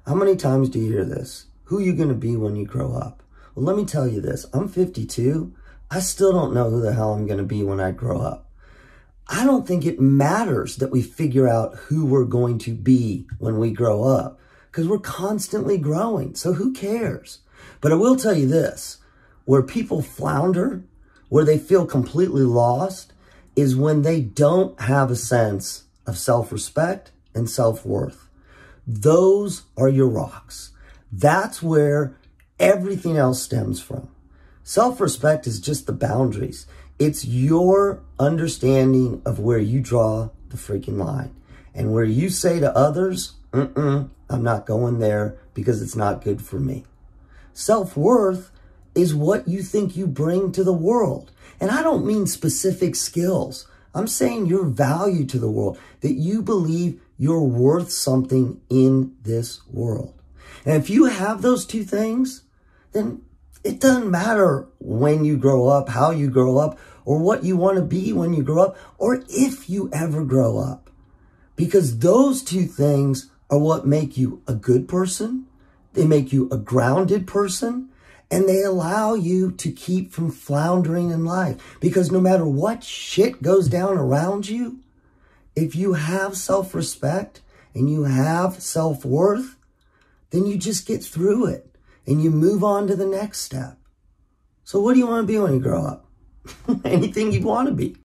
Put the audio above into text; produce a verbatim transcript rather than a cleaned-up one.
How many times do you hear this? Who are you going to be when you grow up? Well, let me tell you this. I'm fifty-two. I still don't know who the hell I'm going to be when I grow up. I don't think it matters that we figure out who we're going to be when we grow up, because we're constantly growing. So who cares? But I will tell you this, where people flounder, where they feel completely lost, is when they don't have a sense of self-respect and self-worth. Those are your rocks. That's where everything else stems from. Self-respect is just the boundaries. It's your understanding of where you draw the freaking line. And where you say to others, mm-mm, I'm not going there because it's not good for me. Self-worth is what you think you bring to the world. And I don't mean specific skills. I'm saying your value to the world, that you believe you're worth something in this world. And if you have those two things, then it doesn't matter when you grow up, how you grow up, or what you want to be when you grow up, or if you ever grow up. Because those two things are what make you a good person, they make you a grounded person, and they allow you to keep from floundering in life. Because no matter what shit goes down around you, if you have self-respect and you have self-worth, then you just get through it and you move on to the next step. So what do you want to be when you grow up? Anything you want to be.